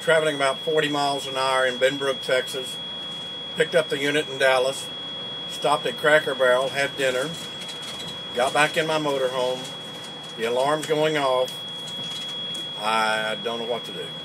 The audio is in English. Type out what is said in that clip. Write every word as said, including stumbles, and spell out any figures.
traveling about forty miles an hour in Benbrook, Texas. Picked up the unit in Dallas. Stopped at Cracker Barrel, had dinner. Got back in my motorhome. The alarm's going off. I don't know what to do.